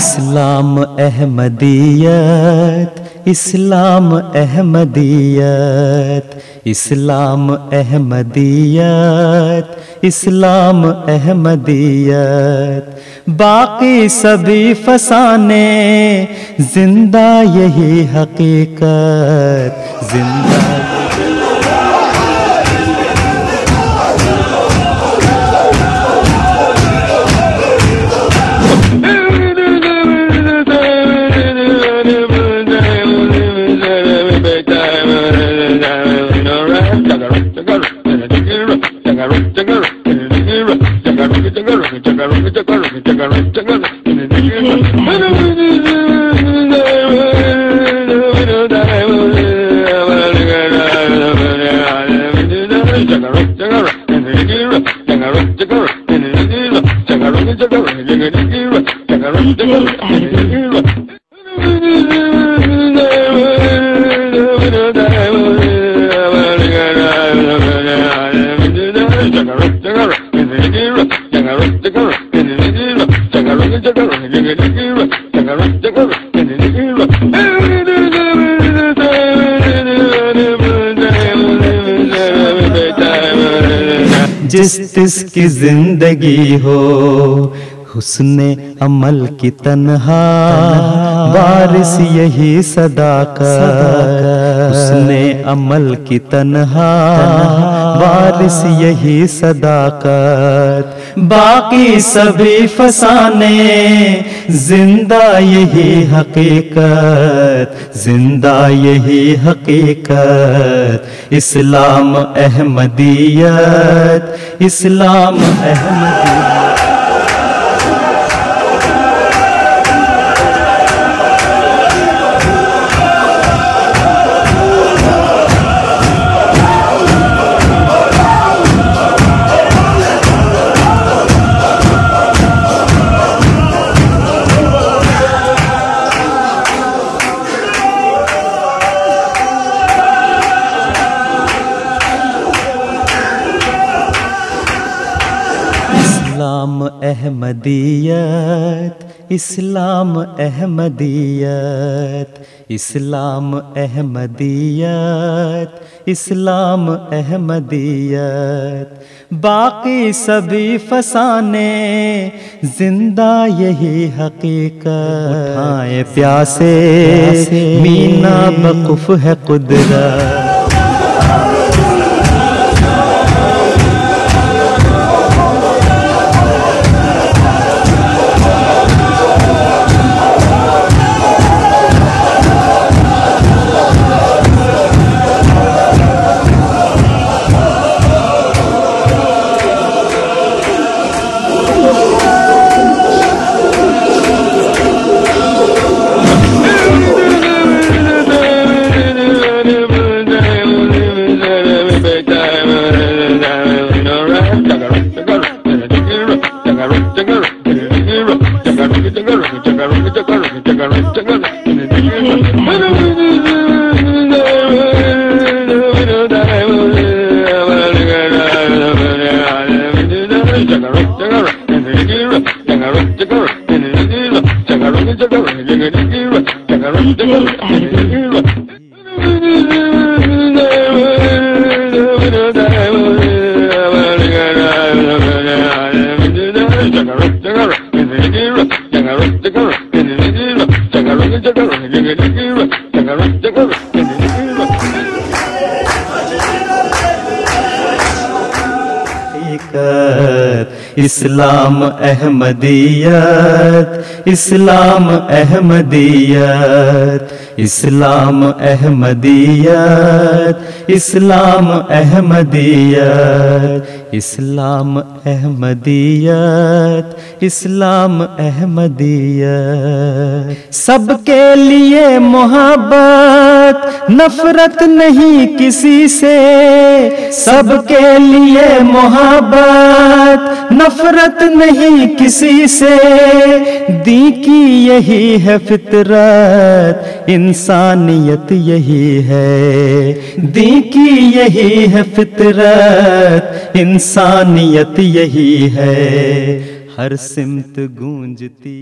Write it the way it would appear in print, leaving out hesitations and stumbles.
इस्लाम अहमदियत, इस्लाम अहमदियत, इस्लाम अहमदियत, इस्लाम अहमदियत। बाकी सभी फसाने जिंदा यही हकीकत, जिंदा जिस तिसकी जिंदगी हो हुस्ने अमल की तन्हा, बारिश यही सदाकत। हुस्ने अमल की तन्हा, बारिश यही सदाकत। बाकी सभी फसाने जिंदा यही हकीकत, जिंदा यही हकीकत। इस्लाम अहमदियत, इस्लाम अहमदियत। इस्लाम अहमदियत, इस्लाम अहमदियत, इस्लाम अहमदियत, इस्लाम अहमदियत। बाकी सभी फसाने जिंदा यही हकीकत। उठाए प्यासे मीना बकुफ है कुदरत। इस्लाम अहमदियत, इस्लाम अहमदियत, इस्लाम अहमदियत, इस्लाम अहमदियत, इस्लाम अहमदियत, इस्लाम अहमदियत। सबके लिए मोहब्बत, नफरत नहीं किसी से। सबके लिए मोहब्बत, नफरत नहीं किसी से। दी की यही है फितरत, इंसानियत यही है। दी की यही है फितरत, इंसानियत यही है। हर सिमत गूंजती